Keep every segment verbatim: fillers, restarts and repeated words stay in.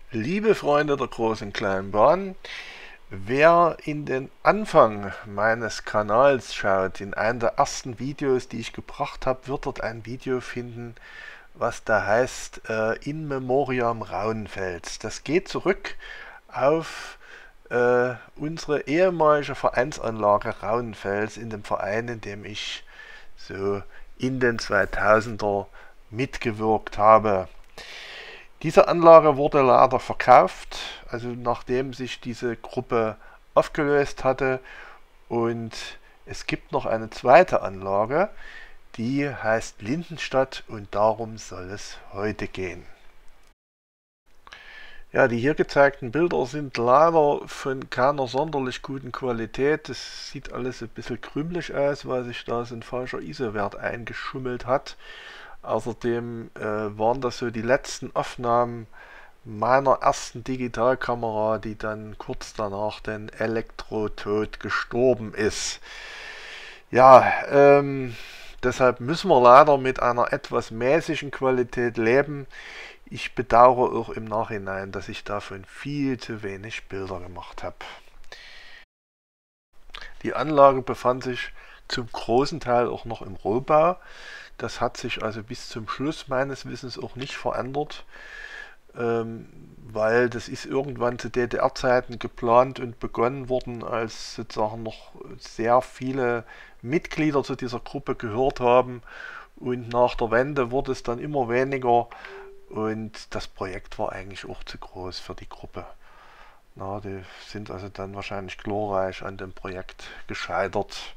Liebe Freunde der großen kleinen Bahn, wer in den Anfang meines Kanals schaut, in einem der ersten Videos, die ich gebracht habe, wird dort ein Video finden, was da heißt äh, In Memoriam Rauenfels. Das geht zurück auf äh, unsere ehemalige Vereinsanlage Rauenfels in dem Verein, in dem ich so in den zweitausender mitgewirkt habe. Diese Anlage wurde leider verkauft, also nachdem sich diese Gruppe aufgelöst hatte, und es gibt noch eine zweite Anlage, die heißt Lindenstadt, und darum soll es heute gehen. Ja, die hier gezeigten Bilder sind leider von keiner sonderlich guten Qualität. Es sieht alles ein bisschen krümelig aus, weil sich da so ein falscher I S O-Wert eingeschummelt hat. Außerdem äh, waren das so die letzten Aufnahmen meiner ersten Digitalkamera, die dann kurz danach den Elektrotod gestorben ist. Ja, ähm, deshalb müssen wir leider mit einer etwas mäßigen Qualität leben. Ich bedauere auch im Nachhinein, dass ich davon viel zu wenig Bilder gemacht habe. Die Anlage befand sich zum großen Teil auch noch im Rohbau. Das hat sich also bis zum Schluss meines Wissens auch nicht verändert, ähm, weil das ist irgendwann zu D D R-Zeiten geplant und begonnen worden, als sozusagen noch sehr viele Mitglieder zu dieser Gruppe gehört haben, und nach der Wende wurde es dann immer weniger und das Projekt war eigentlich auch zu groß für die Gruppe. Na, die sind also dann wahrscheinlich glorreich an dem Projekt gescheitert.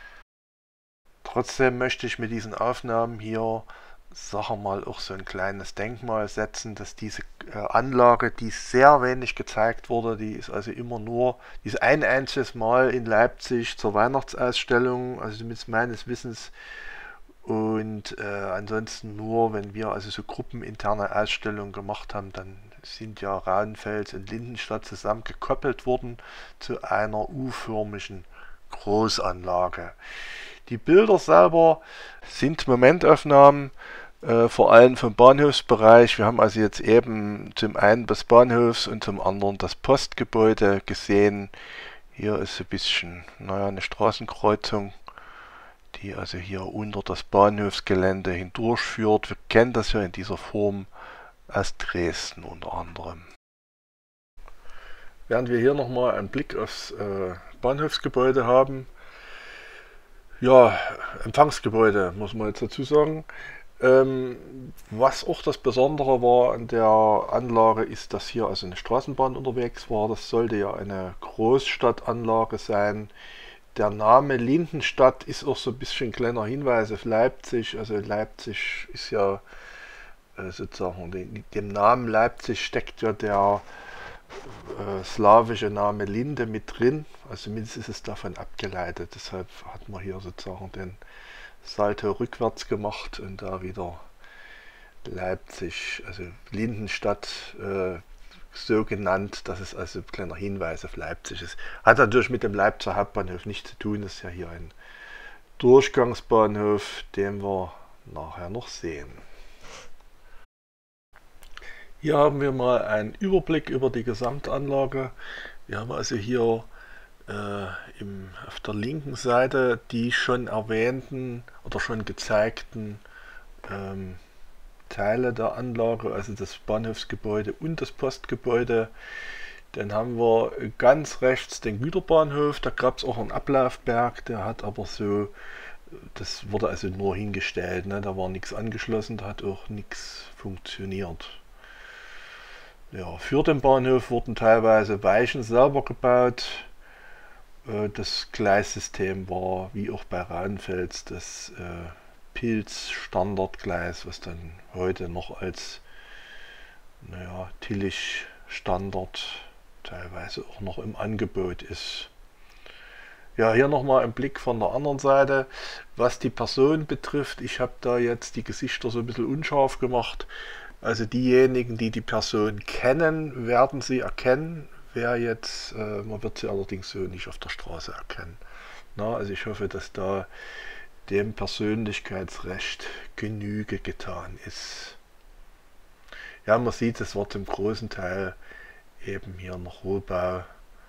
Trotzdem möchte ich mit diesen Aufnahmen hier, sagen wir mal, auch so ein kleines Denkmal setzen, dass diese äh, Anlage, die sehr wenig gezeigt wurde, die ist also immer nur, die ist ein einziges Mal in Leipzig zur Weihnachtsausstellung, also zumindest meines Wissens, und äh, ansonsten nur, wenn wir also so gruppeninterne Ausstellungen gemacht haben, dann sind ja Rauenfels und Lindenstadt zusammen gekoppelt worden zu einer U-förmigen Großanlage. Die Bilder selber sind Momentaufnahmen, äh, vor allem vom Bahnhofsbereich. Wir haben also jetzt eben zum einen das Bahnhofs- und zum anderen das Postgebäude gesehen. Hier ist ein bisschen, naja, eine Straßenkreuzung, die also hier unter das Bahnhofsgelände hindurchführt. Wir kennen das ja in dieser Form aus Dresden unter anderem. Während wir hier nochmal einen Blick aufs äh, Bahnhofsgebäude haben, ja, Empfangsgebäude muss man jetzt dazu sagen. Ähm, was auch das Besondere war an der Anlage ist, dass hier also eine Straßenbahn unterwegs war. Das sollte ja eine Großstadtanlage sein. Der Name Lindenstadt ist auch so ein bisschen ein kleiner Hinweis auf Leipzig. Also Leipzig ist ja äh, sozusagen, in dem Namen Leipzig steckt ja der äh, slawische Name Linde mit drin. Also mindestens ist es davon abgeleitet. Deshalb hat man hier sozusagen den Salto rückwärts gemacht und da wieder Leipzig, also Lindenstadt, äh, so genannt, dass es also ein kleiner Hinweis auf Leipzig ist. Hat natürlich mit dem Leipziger Hauptbahnhof nichts zu tun, das ist ja hier ein Durchgangsbahnhof, den wir nachher noch sehen. Hier haben wir mal einen Überblick über die Gesamtanlage. Wir haben also hier äh, im, auf der linken Seite die schon erwähnten oder schon gezeigten ähm, Teile der Anlage, also das Bahnhofsgebäude und das Postgebäude. Dann haben wir ganz rechts den Güterbahnhof, da gab es auch einen Ablaufberg, der hat aber so, das wurde also nur hingestellt, ne? Da war nichts angeschlossen, da hat auch nichts funktioniert. Ja, für den Bahnhof wurden teilweise Weichen selber gebaut. Das Gleissystem war, wie auch bei Rauenfels, das äh, Pilz-Standardgleis, was dann heute noch als, naja, Tillich-Standard teilweise auch noch im Angebot ist. Ja, hier nochmal ein Blick von der anderen Seite. Was die Person betrifft, ich habe da jetzt die Gesichter so ein bisschen unscharf gemacht. Also diejenigen, die die Person kennen, werden sie erkennen. Wer jetzt, äh, man wird sie allerdings so nicht auf der Straße erkennen. Na, also ich hoffe, dass da dem Persönlichkeitsrecht Genüge getan ist. Ja, man sieht, es wird im großen Teil eben hier noch Rohbau.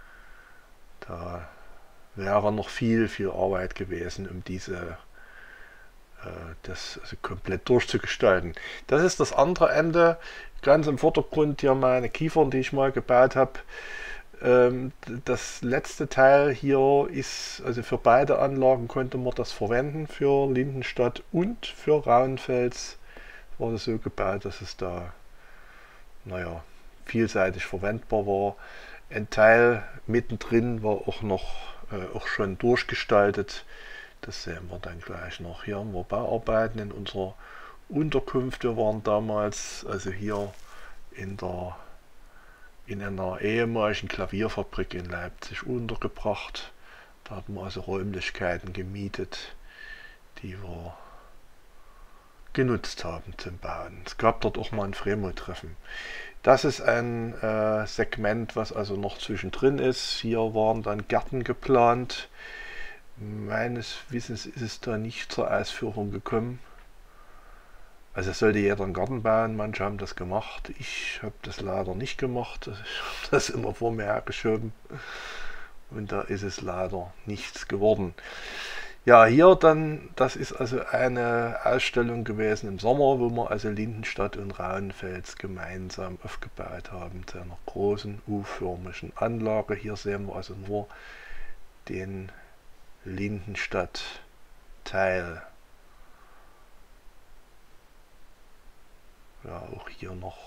Da wäre noch viel, viel Arbeit gewesen, um diese äh, das also komplett durchzugestalten. Das ist das andere Ende. Ganz im Vordergrund hier meine Kiefern, die ich mal gebaut habe. Ähm, das letzte Teil hier ist, also für beide Anlagen konnte man das verwenden, für Lindenstadt und für Rauenfels war das so gebaut, dass es da, naja, vielseitig verwendbar war. Ein Teil mittendrin war auch noch äh, auch schon durchgestaltet. Das sehen wir dann gleich noch. Hier haben wir Bauarbeiten in unserer Unterkunft. Wir waren damals also hier in der in einer ehemaligen Klavierfabrik in Leipzig untergebracht. Da hatten wir also Räumlichkeiten gemietet, die wir genutzt haben zum Bauen. Es gab dort auch mal ein Fremo-Treffen. Das ist ein äh, Segment, was also noch zwischendrin ist. Hier waren dann Gärten geplant. Meines Wissens ist es da nicht zur Ausführung gekommen. Also es sollte jeder einen Garten bauen, manche haben das gemacht. Ich habe das leider nicht gemacht. Ich habe das immer vor mir hergeschoben. Und da ist es leider nichts geworden. Ja, hier dann, das ist also eine Ausstellung gewesen im Sommer, wo wir also Lindenstadt und Rauenfels gemeinsam aufgebaut haben, zu einer großen U-förmigen Anlage. Hier sehen wir also nur den Lindenstadt-Teil. Ja, auch hier noch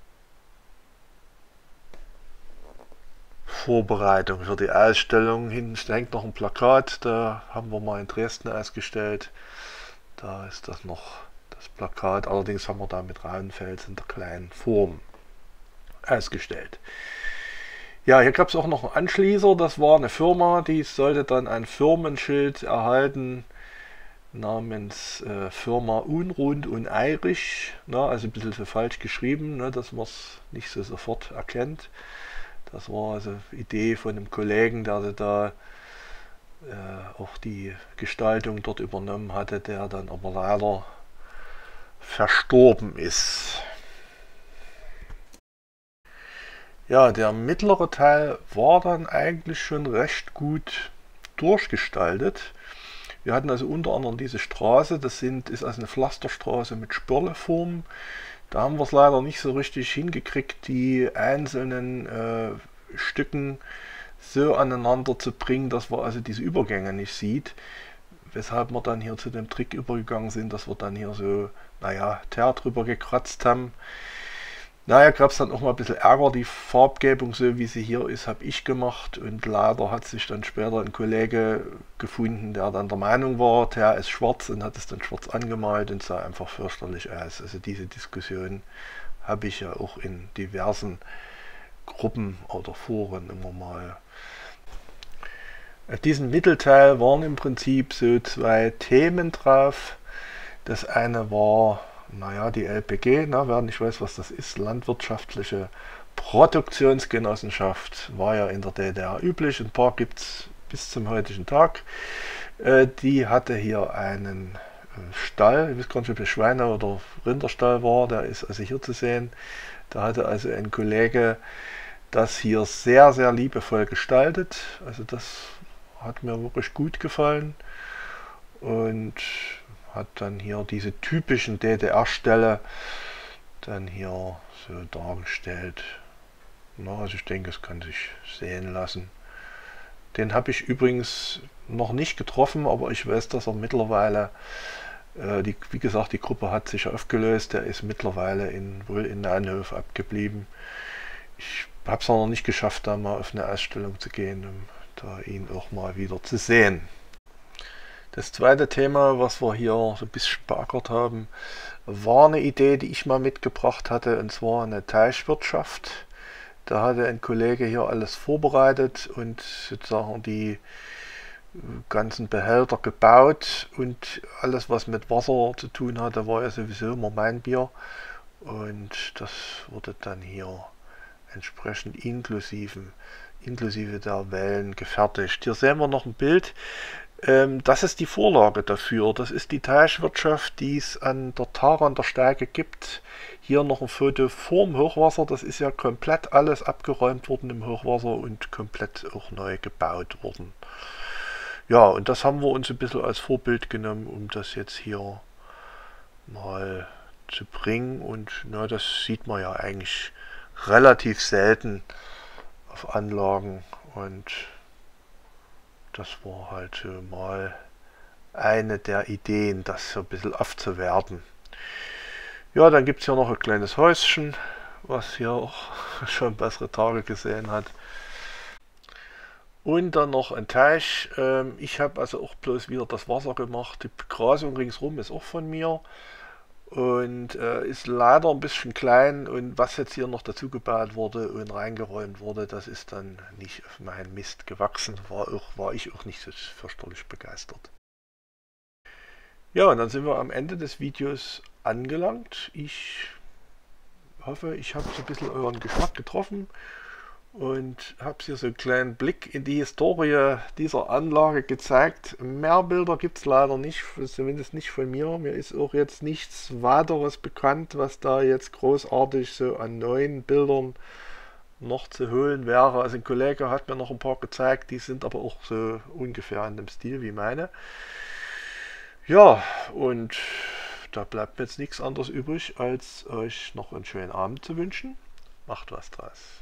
Vorbereitung für die Ausstellung. Hinten hängt noch ein Plakat, da haben wir mal in Dresden ausgestellt. Da ist das noch das Plakat, allerdings haben wir da mit Rauenfels in der kleinen Form ausgestellt. Ja, hier gab es auch noch einen Anschließer, das war eine Firma, die sollte dann ein Firmenschild erhalten namens äh, Firma Unrund und Eirich, ne, also ein bisschen so falsch geschrieben, ne, dass man es nicht so sofort erkennt. Das war also Idee von einem Kollegen, der da äh, auch die Gestaltung dort übernommen hatte, der dann aber leider verstorben ist. Ja, der mittlere Teil war dann eigentlich schon recht gut durchgestaltet. Wir hatten also unter anderem diese Straße, das sind, ist also eine Pflasterstraße mit Spirleform. Da haben wir es leider nicht so richtig hingekriegt, die einzelnen äh, Stücken so aneinander zu bringen, dass man also diese Übergänge nicht sieht. Weshalb wir dann hier zu dem Trick übergegangen sind, dass wir dann hier so, naja, Teer drüber gekratzt haben. Naja, gab es dann auch mal ein bisschen Ärger. Die Farbgebung, so wie sie hier ist, habe ich gemacht. Und leider hat sich dann später ein Kollege gefunden, der dann der Meinung war, der ist schwarz und hat es dann schwarz angemalt und sah einfach fürchterlich aus. Also diese Diskussion habe ich ja auch in diversen Gruppen oder Foren immer mal. Auf diesem Mittelteil waren im Prinzip so zwei Themen drauf. Das eine war, naja, die L P G, na, wer nicht weiß, was das ist, Landwirtschaftliche Produktionsgenossenschaft, war ja in der D D R üblich, ein paar gibt es bis zum heutigen Tag. Äh, die hatte hier einen äh, Stall, ich weiß gar nicht, ob es Schweine- oder Rinderstall war, der ist also hier zu sehen. Da hatte also ein Kollege das hier sehr, sehr liebevoll gestaltet, also das hat mir wirklich gut gefallen und hat dann hier diese typischen D D R-Ställe dann hier so dargestellt. Na, also ich denke, es kann sich sehen lassen. Den habe ich übrigens noch nicht getroffen, aber ich weiß, dass er mittlerweile, äh, die, wie gesagt, die Gruppe hat sich aufgelöst. Der ist mittlerweile in, wohl in Naunhof abgeblieben. Ich habe es noch nicht geschafft, da mal auf eine Ausstellung zu gehen, um da ihn auch mal wieder zu sehen. Das zweite Thema, was wir hier so ein bisschen beackert haben, war eine Idee, die ich mal mitgebracht hatte, und zwar eine Teichwirtschaft. Da hatte ein Kollege hier alles vorbereitet und sozusagen die ganzen Behälter gebaut und alles, was mit Wasser zu tun hatte, war ja sowieso immer mein Bier. Und das wurde dann hier entsprechend inklusive, inklusive der Wellen gefertigt. Hier sehen wir noch ein Bild. Ähm, das ist die Vorlage dafür. Das ist die Teichwirtschaft, die es an der Tara an der Steige gibt. Hier noch ein Foto vorm Hochwasser. Das ist ja komplett alles abgeräumt worden im Hochwasser und komplett auch neu gebaut worden. Ja, und das haben wir uns ein bisschen als Vorbild genommen, um das jetzt hier mal zu bringen. Und na, das sieht man ja eigentlich relativ selten auf Anlagen. Und das war halt mal eine der Ideen, das so ein bisschen aufzuwerten. Ja, dann gibt es hier noch ein kleines Häuschen, was hier auch schon bessere Tage gesehen hat. Und dann noch ein Teich. Ich habe also auch bloß wieder das Wasser gemacht. Die Begrasung ringsrum ist auch von mir. Und äh, ist leider ein bisschen klein. Und was jetzt hier noch dazu gebaut wurde und reingeräumt wurde, das ist dann nicht auf meinen Mist gewachsen. War, auch, war ich auch nicht so fürchterlich begeistert. Ja, und dann sind wir am Ende des Videos angelangt. Ich hoffe, ich habe so ein bisschen euren Geschmack getroffen und habe hier so einen kleinen Blick in die Historie dieser Anlage gezeigt. Mehr Bilder gibt es leider nicht, zumindest nicht von mir. Mir ist auch jetzt nichts weiteres bekannt, was da jetzt großartig so an neuen Bildern noch zu holen wäre. Also ein Kollege hat mir noch ein paar gezeigt, die sind aber auch so ungefähr in dem Stil wie meine. Ja, und da bleibt mir jetzt nichts anderes übrig, als euch noch einen schönen Abend zu wünschen. Macht was draus.